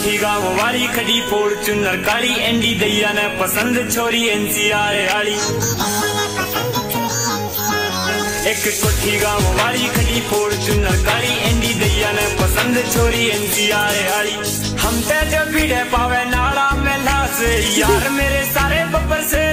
कोठी गाँव वाली खड़ी फॉर्च्यूनर काली एंडी दैया ने पसंद छोरी एनसीआर वाली। एक कोठी गाँव वाली खड़ी फॉर्च्यूनर काली एंडी दैया ने पसंद छोरी एनसीआर वाली। हम ते जब भीड़े पावे नाला में लाश यार मेरे सारे बब्बर से